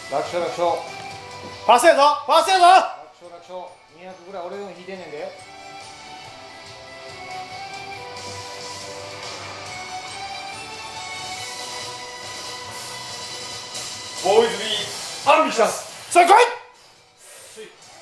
楽勝楽勝。 ファーストやぞ、ファーストやぞ。 楽勝楽勝。200ぐらい俺の引いてんねんで。 ボーイズビーアンビシャス。 さあ来い。